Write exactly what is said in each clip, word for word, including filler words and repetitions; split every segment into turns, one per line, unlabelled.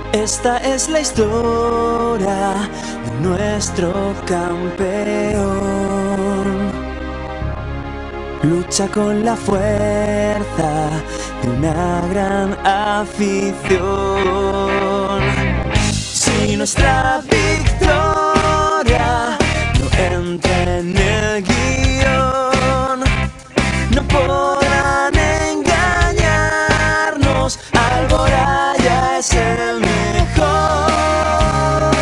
Esta es la historia de nuestro campeón. Lucha con la fuerza de una gran afición. Si nuestra victoria no entra en el guión, no podrán engañarnos. Alboraya es el mejor.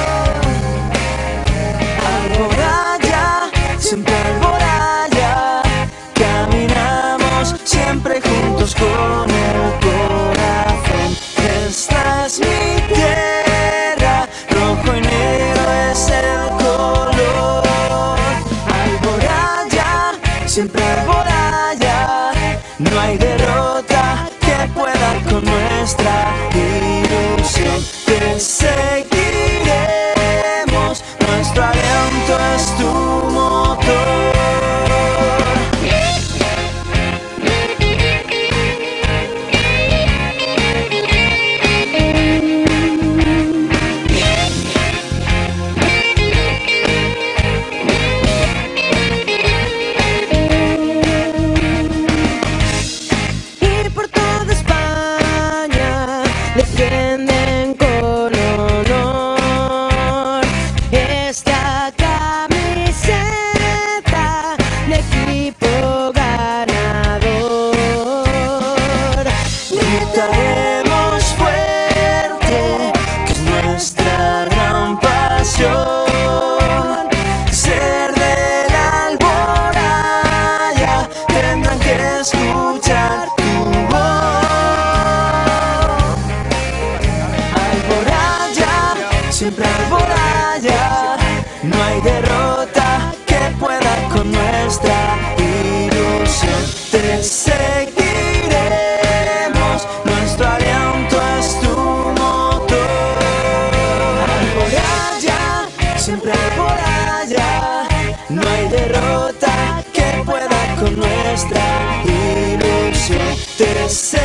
Alboraya, siempre Alboraya. Caminamos siempre juntos con el corazón. Esta es mi tierra, rojo y negro es el color. Alboraya, siempre Alboraya. No hay derrota que pueda con nuestra ilusión. Te seguiremos, nuestro aliento es tu motor. Defienden con honor esta camiseta de equipo ganador. Gritaremos fuerte, que es nuestra gran pasión. Ser de la Alboraya, tendrán que escuchar tu voz. Siempre Alboraya, no hay derrota que pueda con nuestra ilusión. Te seguiremos, nuestro aliento es tu motor. Alboraya, siempre Alboraya, no hay derrota que pueda con nuestra ilusión. Te